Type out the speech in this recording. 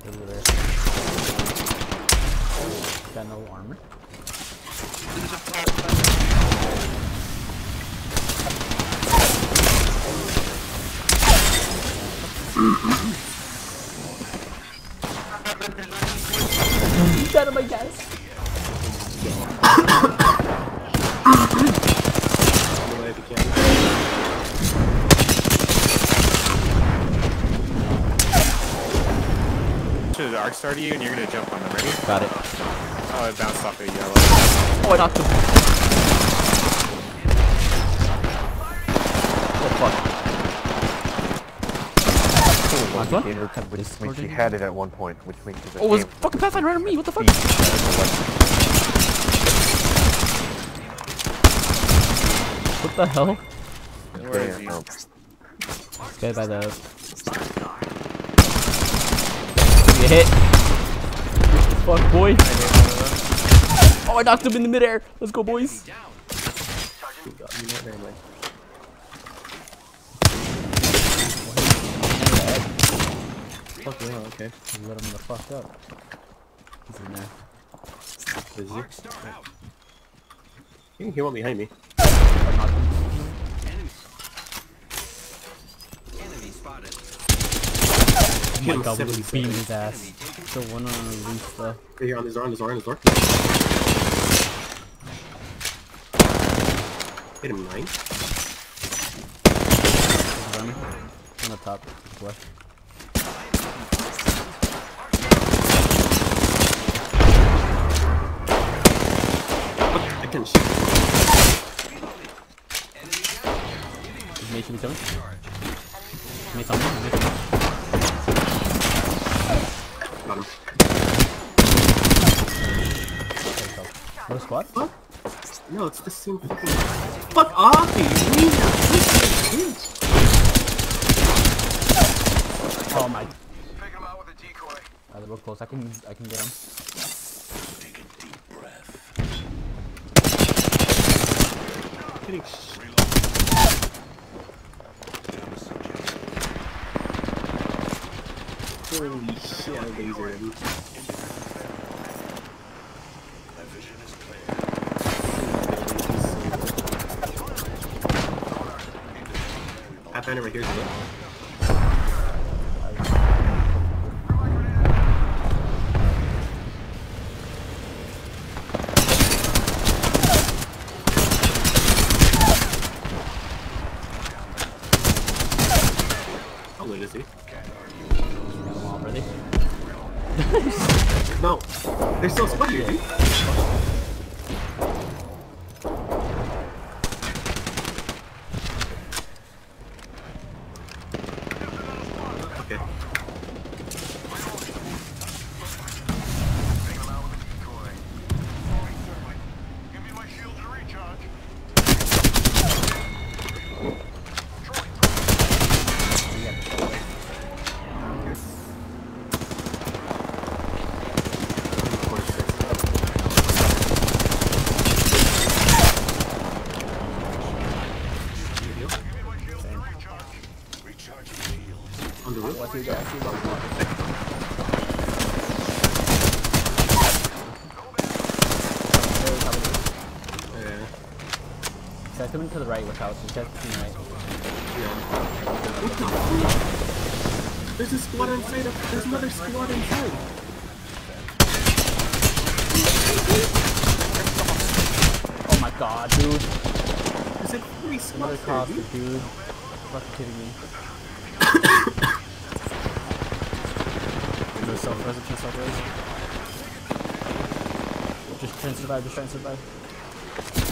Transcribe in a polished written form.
Over there. Got no armor. Dynamite, guys. The arc star to you and you're gonna jump on them, ready? Got it. Oh, it bounced off of yellow. Oh, I knocked him. Oh, fuck. Which makes you had it at one point, which makes you. Oh, it was fucking Pathfinder right on me. What the fuck? What the hell? Where is he? Okay, by the. You hit. Fuck, boy. Oh, I knocked him in the midair. Let's go, boys. Fuck yeah, okay. Let him the fuck up. He's in there. Is he? He went behind me. I knocked him. Oh my god, we just beamed his ass. So one on the roof though. Right here on his door, on his door, on his door. Hit him 9. On the top left. I can shoot. Is Mate should be coming? Mate's on me. Mate's on me. Got him. What a squad? What? No, it's the same fucking. Fuck off, you bitch! Oh my. They're real close. I can get him. Take a deep breath. Getting holy shit, I lasered him. My vision is clear. Pathfinder right here, is it? How lit is he? Ready? No! There's still a squad here, dude! Okay. On the roof? What's your guy? Yeah. Guys, coming to the right with house. Guys, coming right. What the fuck? There's a squad inside of. There's another squad inside. Oh my god, dude. There's like 3 Another squads there, cost, dude. dude. Fucking kidding me. Is there self-res? Just try and survive.